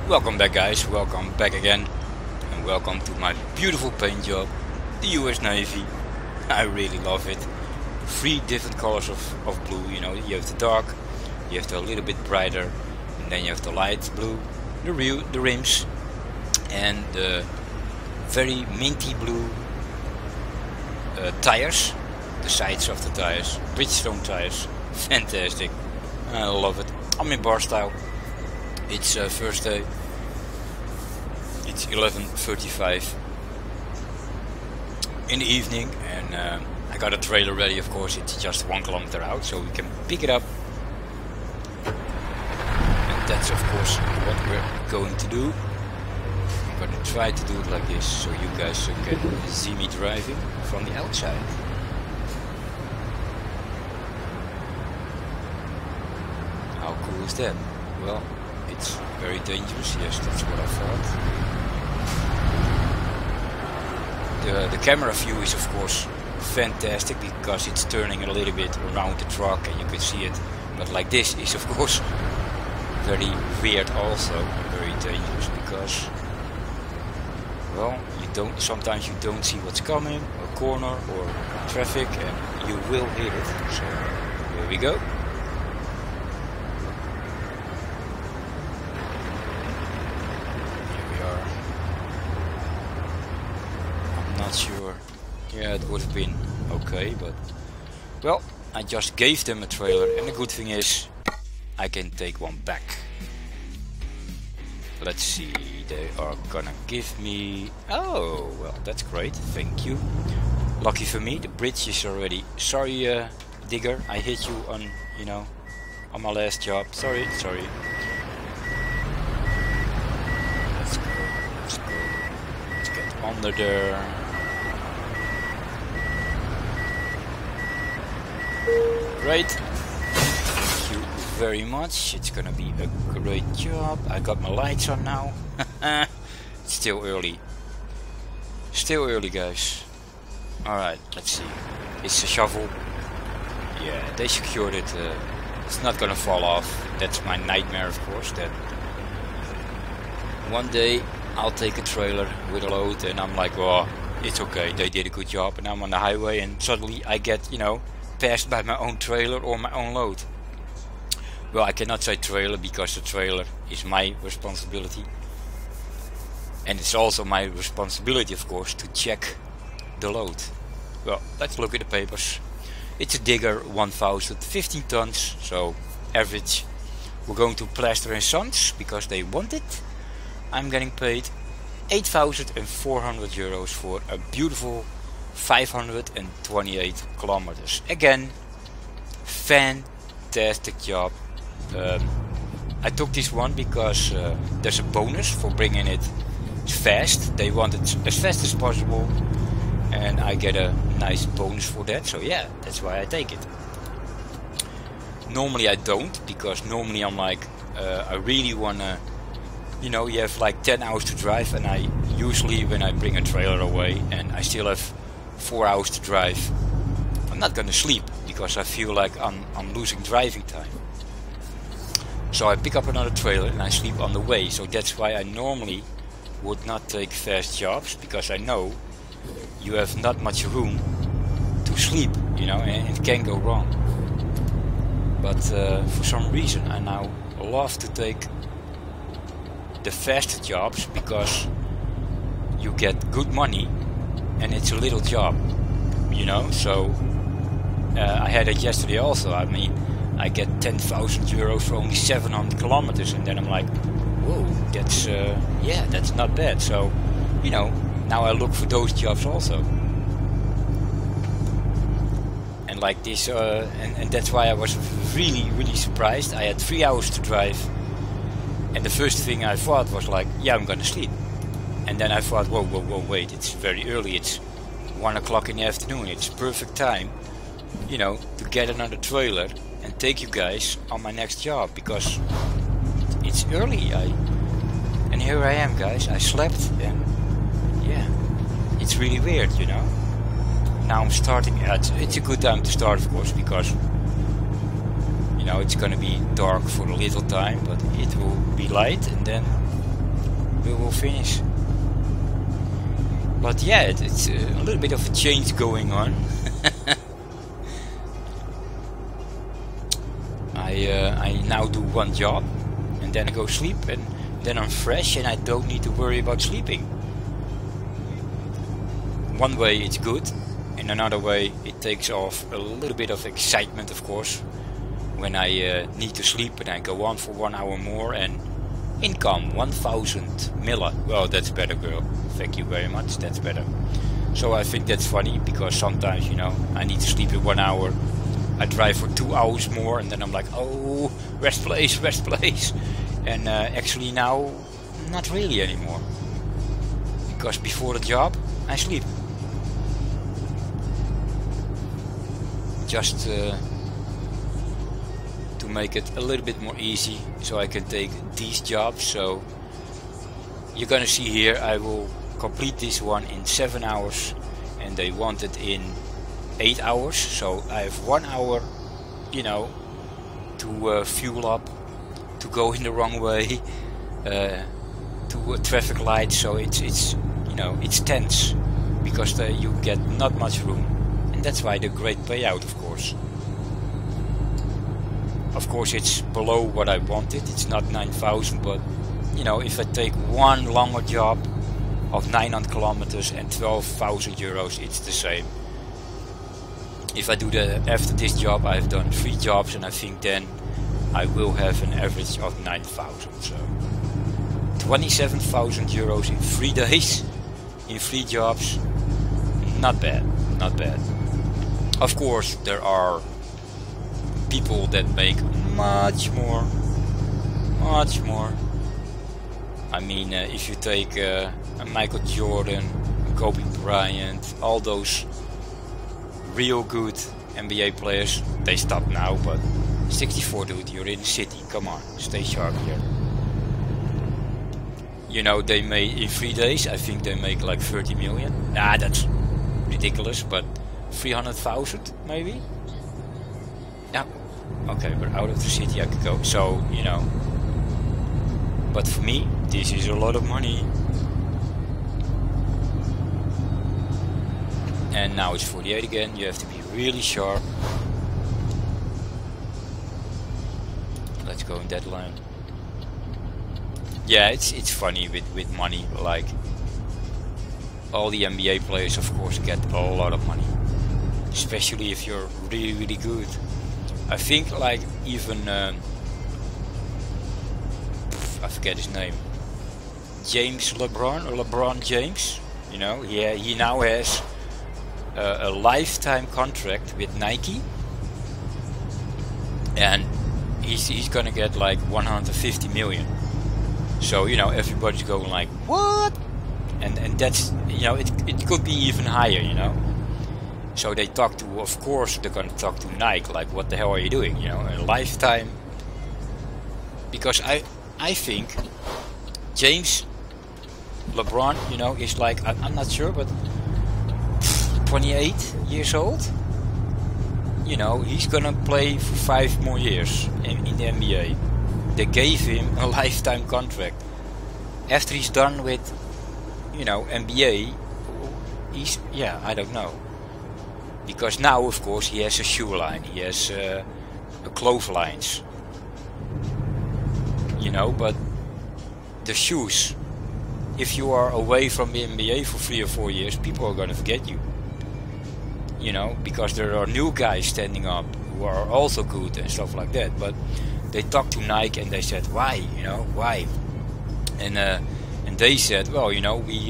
Welcome back, guys, welcome back again, and welcome to my beautiful paint job, the US Navy. I really love it. 3 different colors of blue, you know. You have the dark, you have the little bit brighter, and then you have the light blue, the rims, and the very minty blue tires, the sides of the tires, Bridgestone tires. Fantastic, I love it. I'm in bar style. It's first day. It's 11:35 in the evening, and I got a trailer ready. Of course, it's just 1 kilometer out, so we can pick it up. And that's of course what we're going to do. I'm gonna try to do it like this, so you guys can see me driving from the outside. How cool is that? Well, it's very dangerous, yes, that's what I thought. The camera view is of course fantastic because it's turning a little bit around the truck and you can see it. But like this is of course very weird also, very dangerous because, well, sometimes you don't see what's coming, a corner or traffic, and you will hit it. So here we go. Sure, yeah, it would have been okay, but well, I just gave them a trailer, and the good thing is I can take one back. Let's see, they are gonna give me, oh well, that's great, thank you. Lucky for me, the bridge is already, sorry digger, I hit you on, you know, on my last job, sorry. Let's get under there. Great, thank you very much, it's gonna be a great job. I got my lights on now. It's still early guys. Alright, let's see, it's a shovel. Yeah, they secured it, it's not gonna fall off. That's my nightmare, of course, that one day I'll take a trailer with a load and I'm like, oh, it's okay, they did a good job, and I'm on the highway and suddenly I get, you know, passed by my own trailer or my own load. Well, I cannot say trailer because the trailer is my responsibility, and it's also my responsibility, of course, to check the load. Well, let's look at the papers. It's a digger 1000, 15 tons, so average. We're going to Plaster & Sons because they want it. I'm getting paid 8,400 euros for a beautiful 528 kilometers. Again, fantastic job. I took this one because there's a bonus for bringing it fast. They want it as fast as possible, and I get a nice bonus for that. So yeah, that's why I take it. Normally I don't, because normally I'm like, I really wanna, you know, you have like 10 hours to drive, and I usually, when I bring a trailer away and I still have 4 hours to drive, I'm not gonna sleep because I feel like I'm losing driving time. So I pick up another trailer and I sleep on the way. So that's why I normally would not take fast jobs, because I know you have not much room to sleep, you know, and it can go wrong. But for some reason I now love to take the faster jobs because you get good money and it's a little job, you know. So I had it yesterday also. I mean, I get 10,000 euros for only 700 kilometers, and then I'm like, whoa, that's yeah, that's not bad. So, you know, now I look for those jobs also. And like this, and that's why I was really surprised. I had 3 hours to drive, and the first thing I thought was like, yeah, I'm gonna sleep. And then I thought, whoa, wait, it's very early, it's 1 o'clock in the afternoon, it's perfect time, you know, to get another trailer and take you guys on my next job, because it's early. And here I am, guys, I slept, and yeah, it's really weird, you know. Now I'm starting, it's a good time to start, of course, because you know, it's gonna be dark for a little time, but it will be light, and then we will finish. But yeah, it's a little bit of a change going on. I now do one job and then I go sleep, and then I'm fresh and I don't need to worry about sleeping. One way it's good, in another way it takes off a little bit of excitement, of course, when I need to sleep and I go on for 1 hour more and income 1000 milla. Well, that's better, girl. Thank you very much, that's better. So I think that's funny, because sometimes, you know, I need to sleep in 1 hour. I drive for 2 hours more and then I'm like, oh, rest place. And actually now, not really anymore. Because before the job, I sleep. Just to make it a little bit more easy, so I can take these jobs. So you're gonna see here, I will complete this one in 7 hours, and they want it in 8 hours. So I have 1 hour, you know, to fuel up, to go in the wrong way, to a traffic light. So it's you know, it's tense, because you get not much room, and that's why the great payout, of course. Of course, it's below what I wanted. It's not 9,000, but you know, if I take one longer job of 900 kilometers and 12,000 euros, it's the same. If I do after this job, I've done 3 jobs, and I think then I will have an average of 9,000. So 27,000 euros in 3 days, in 3 jobs. Not bad, not bad. Of course, there are people that make much more. I mean, if you take a Michael Jordan, Kobe Bryant, all those real good NBA players, they stop now. But 64, dude, you're in the city, come on, stay sharp here. You know, they made in 3 days, I think they make like 30 million. Nah, that's ridiculous, but 300,000 maybe? Yeah, okay, we're out of the city, I could go. So, you know, but for me, this is a lot of money. And now it's 48 again, you have to be really sharp. Let's go in that line. Yeah, it's funny with money, like all the NBA players, of course, get a lot of money, especially if you're really good. I think like even I forget his name, James LeBron, or LeBron James, you know, he now has a lifetime contract with Nike, and he's gonna get like 150 million. So, you know, everybody's going like, what? And that's, you know, it could be even higher, you know. So they talk to, of course, they're gonna talk to Nike, like, what the hell are you doing, you know, a lifetime. Because I think James LeBron, you know, is like, I'm not sure, but 28 years old. You know, he's gonna play for 5 more years in the NBA. They gave him a lifetime contract. After he's done with, you know, NBA, he's, yeah, I don't know. Because now, of course, he has a shoe line, he has a clotheslines. You know, but the shoes, if you are away from the NBA for 3 or 4 years, people are gonna forget you. You know, because there are new guys standing up who are also good and stuff like that. But they talked to Nike and they said, why, you know, why? And they said, well, you know, we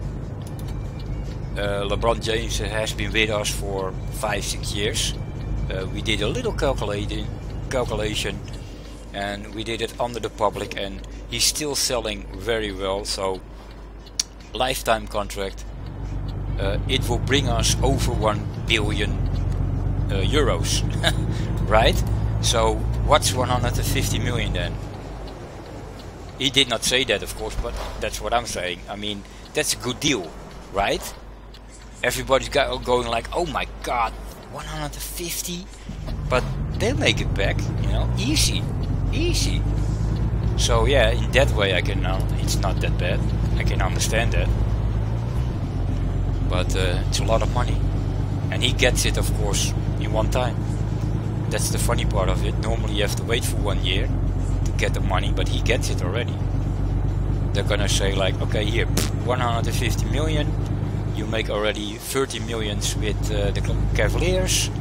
LeBron James has been with us for 5-6 years. We did a little calculation, and we did it under the public, and he's still selling very well. So lifetime contract, it will bring us over 1 billion euros, right? So what's 150 million then? He did not say that, of course, but that's what I'm saying. I mean, that's a good deal, right? Everybody's going like, oh my god, 150? But they'll make it back, you know, easy. So yeah, in that way I can it's not that bad. I can understand that. But it's a lot of money, and he gets it, of course, in one time. That's the funny part of it. Normally you have to wait for 1 year to get the money, but he gets it already. They're gonna say like, okay, here, 150 million. You make already 30 millions with the Cavaliers.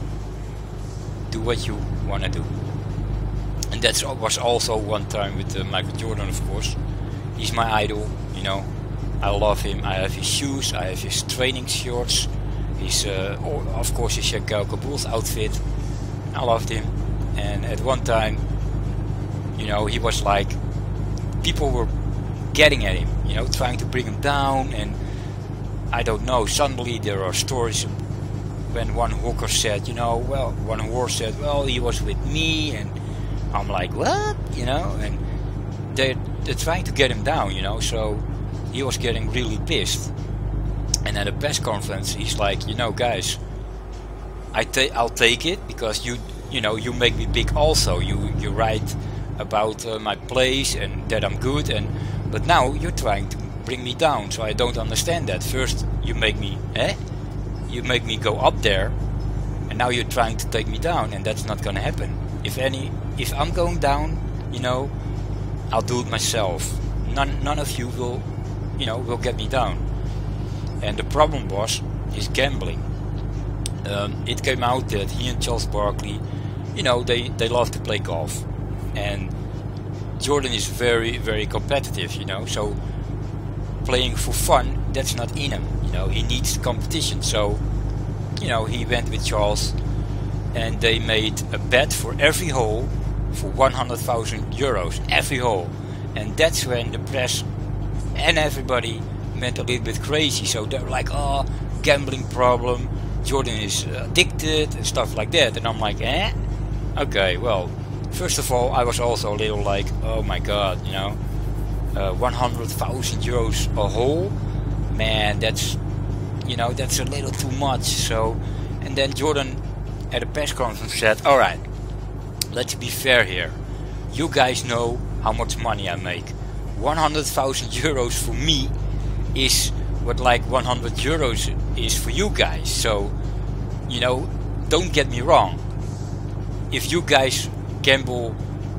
Do what you wanna do. And that was also one time with Michael Jordan, of course. He's my idol, you know. I love him. I have his shoes, I have his training shorts, his, of course, his Chicago Bulls outfit. I loved him. And at one time, you know, he was like, people were getting at him, you know, trying to bring him down. And I don't know, suddenly there are stories when one hawker said, you know, well, one whore said, well, he was with me, and I'm like, what? You know, and they're trying to get him down, you know, so he was getting really pissed. And at a press conference, he's like, you know, guys, I'll take it, because you know, you make me big also. You write about my plays and that I'm good, but now you're trying to bring me down, so I don't understand that. First you make me you make me go up there, and now you're trying to take me down, and that's not gonna happen. If I'm going down, you know, I'll do it myself. None of you will, you know, will get me down. And the problem was his gambling. It came out that he and Charles Barkley, you know, they love to play golf, and Jordan is very, very competitive, you know, so playing for fun, that's not in him, you know, he needs competition. So, you know, he went with Charles, and they made a bet for every hole for 100,000 euros, every hole. And that's when the press and everybody went a little bit crazy. So they're like, oh, gambling problem, Jordan is addicted and stuff like that. And I'm like, okay, well, first of all, I was also a little like, oh my god, you know, 100,000 euros a hole, man, that's, you know, that's a little too much. So, and then Jordan at a press conference said, alright, let's be fair here. You guys know how much money I make. 100,000 euros for me is what like 100 euros is for you guys. So, you know, don't get me wrong. If you guys gamble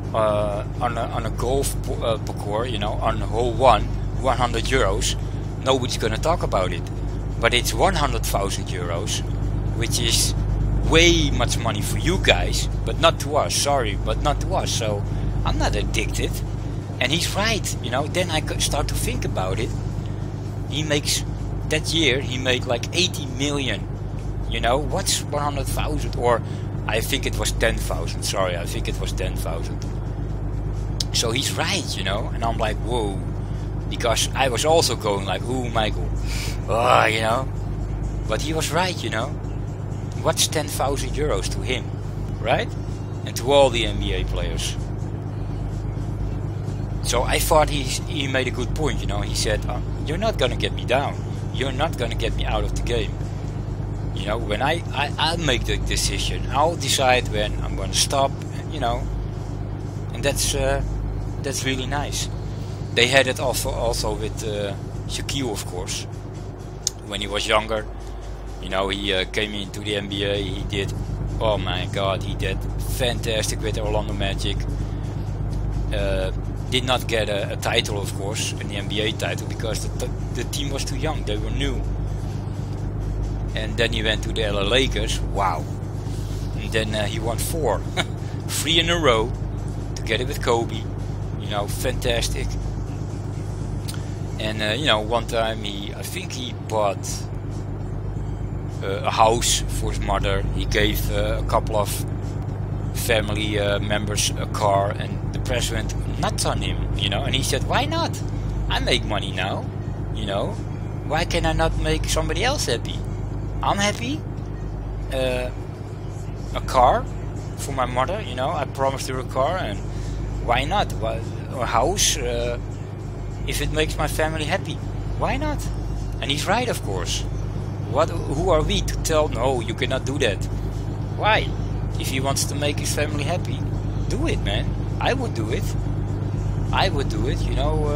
on a golf parcours, you know, on hole 100 euros, nobody's gonna talk about it. But it's 100,000 euros, which is way much money for you guys, but not to us. Sorry, but not to us. So I'm not addicted. And he's right, you know. Then I start to think about it. He makes, that year he made like 80 million. You know, what's 100,000? Or I think it was 10,000. Sorry, I think it was 10,000. So he's right, you know. And I'm like, whoa. Because I was also going like, ooh, Michael. Oh, you know. But he was right, you know. What's 10,000 euros to him, right? And to all the NBA players. So I thought he made a good point, you know. He said, you're not gonna get me down. You're not gonna get me out of the game. You know, when I'll make the decision. I'll decide when I'm gonna stop, you know. And that's really nice. They had it also with Shaquille, of course. When he was younger, you know, he came into the NBA. He did, oh my God, he did fantastic with Orlando Magic. Did not get a title, of course, an NBA title, because the team was too young. They were new. And then he went to the LA Lakers. Wow. And then he won 4, 3 in a row, together with Kobe. You know, fantastic. And you know, one time I think he bought a house for his mother. He gave a couple of family members a car, and the press went nuts on him, you know. And he said, why not? I make money now, you know. Why can I not make somebody else happy? I'm happy. A car for my mother, you know. I promised her a car, and why not? A house, if it makes my family happy, why not? And he's right, of course. Who are we to tell, no, you cannot do that? Why? If he wants to make his family happy, do it, man. I would do it. I would do it, you know.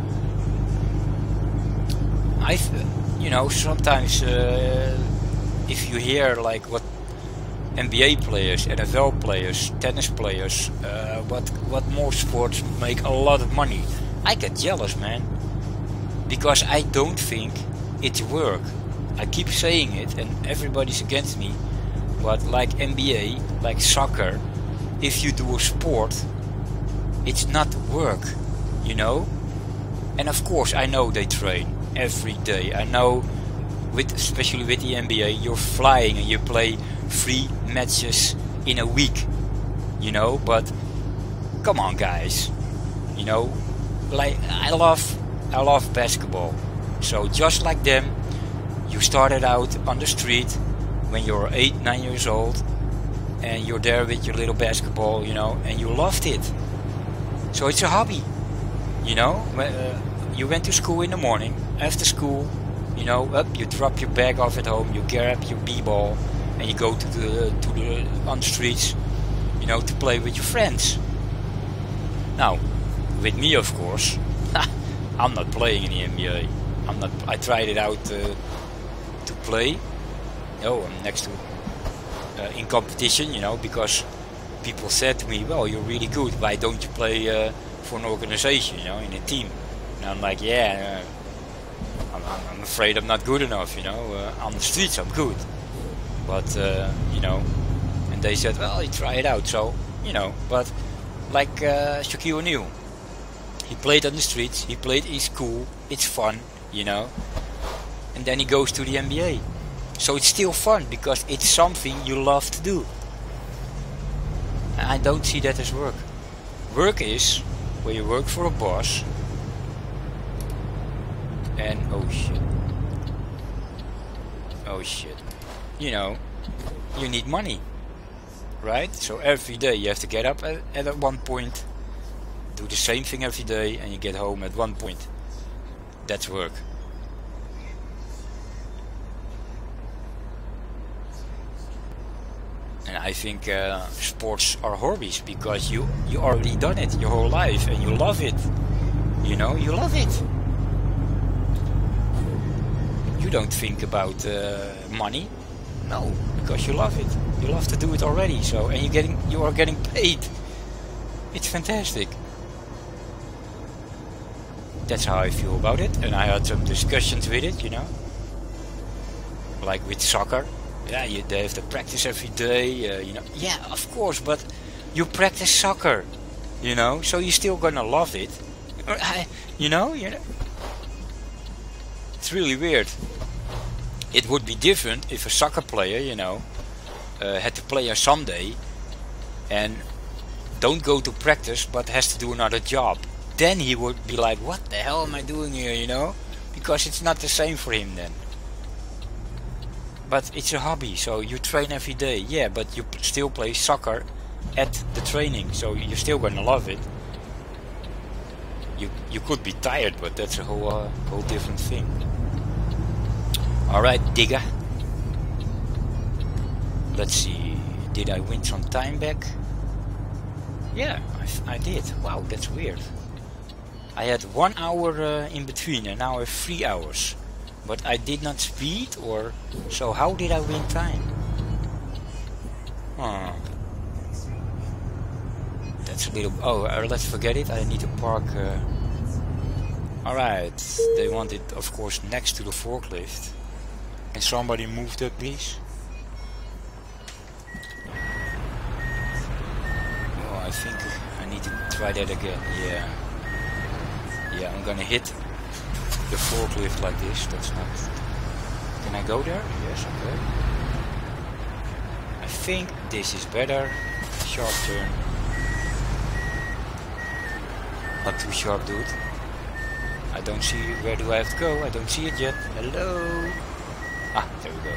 Sometimes if you hear like what NBA players, NFL players, tennis players, what more sports make a lot of money, I get jealous, man, because I don't think it's work. I keep saying it, and everybody's against me. But like NBA, like soccer, if you do a sport, it's not work, you know. And of course, I know they train every day. I know, especially with the NBA, you're flying and you play 3 matches in a week, you know. But come on, guys, you know, like I love basketball. So just like them, you started out on the street when you're 8-9 years old, and you're there with your little basketball, you know, and you loved it. So it's a hobby, you know. You went to school in the morning. After school, you know, you drop your bag off at home, you grab your b-ball, and you go on the streets, you know, to play with your friends. Now, with me, of course, I'm not playing in the NBA. I tried it out to play. Oh, I'm next to in competition, you know, because people said to me, "Well, you're really good. Why don't you play for an organization, you know, in a team?" And I'm like, "Yeah, I'm afraid I'm not good enough, you know. On the streets, I'm good, but you know." And they said, "Well, you try it out." So, you know, but like Shaquille O'Neal, he played on the streets. He played in school. It's fun, you know. And then he goes to the NBA. So it's still fun because it's something you love to do. And I don't see that as work. Work is where you work for a boss. And oh shit, you know, you need money, right? So every day you have to get up at one point, do the same thing every day, and you get home at one point. That's work. And I think sports are hobbies because you already done it your whole life and you love it. You know, you love it. You don't think about money, no, because you love it. You love to do it already. So, and you are getting paid. It's fantastic. That's how I feel about it. And I had some discussions with it, you know, like with soccer. Yeah, they have to practice every day, you know. Yeah, of course, but you practice soccer, you know, so you're still gonna love it, you know. It's really weird. It would be different if a soccer player, you know, had to play on Sunday and don't go to practice, but has to do another job. Then he would be like, "What the hell am I doing here?" You know, because it's not the same for him then. But it's a hobby, so you train every day. Yeah, but you still play soccer at the training, so you're still gonna love it. You could be tired, but that's a whole different thing. All right, Digger. Let's see. Did I win some time back? Yeah, I did. Wow, that's weird. I had 1 hour in between, and now I have 3 hours. But I did not speed, or so how did I win time? That's a little. Oh, let's forget it. I need to park. Alright, they want it, of course, next to the forklift. Can somebody move that, please? Oh, I think I need to try that again. Yeah, I'm gonna hit the forklift like this. That's not. Can I go there? Yes, okay. I think this is better. Sharp turn. Not too sharp, dude. I don't see where do I have to go. I don't see it yet. Hello. Ah, there we go.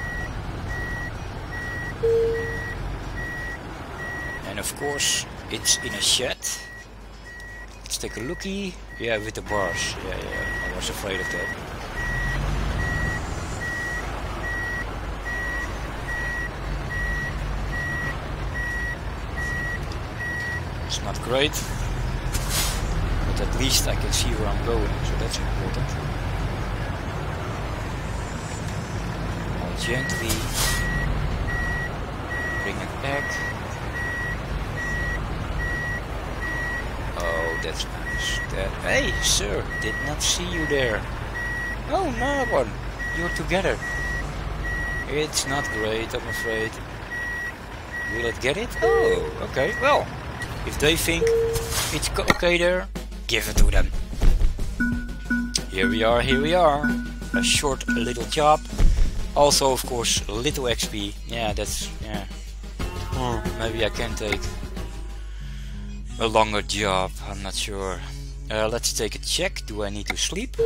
And of course, it's in a shed. Let's take a looky. Yeah, with the bars. Yeah. I was afraid of that. It's not great. but at least I can see where I'm going, so that's important. I'll gently bring it back. Oh, that's nice. Hey, sir, did not see you there. Oh, another one. You're together. It's not great, I'm afraid. Will it get it? Oh, okay. Well, if they think it's okay there, give it to them. Here we are, here we are. A short little job. Also, of course, a little XP. Yeah, that's... yeah. Maybe I can take a longer job. I'm not sure. Let's take a check. Do I need to sleep?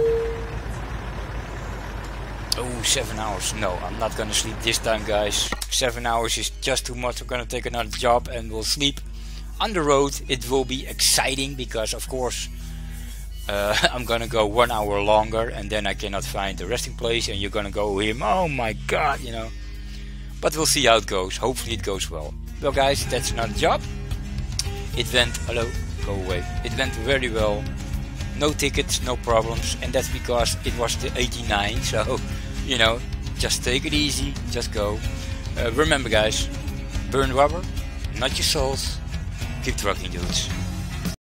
Oh, 7 hours. No, I'm not gonna sleep this time, guys. 7 hours is just too much. We're gonna take another job and we'll sleep on the road. It will be exciting because, of course, I'm gonna go 1 hour longer and then I cannot find a resting place and you're gonna go here. Oh my god, you know. But we'll see how it goes. Hopefully it goes well. Well, guys, that's another job. It went... hello? Go away. It went very well. No tickets, no problems. And that's because it was the 89. So, you know, just take it easy. Just go. Remember, guys. Burn rubber, not your souls. Keep trucking, dudes.